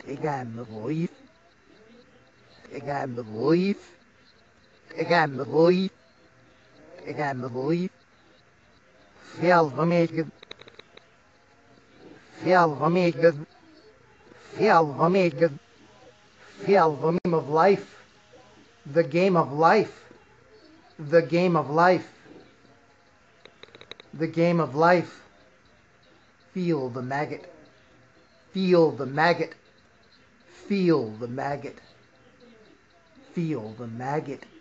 Ik ga me lief. Ik ga me lief. Ik ga me lief. Ik ga me lief. Veel van mij. Veel van mij. Veel van mij. Veel van game of life. The game of life. The game of life. The game of life. Feel the maggot. Feel the maggot. Feel the maggot. Feel the maggot.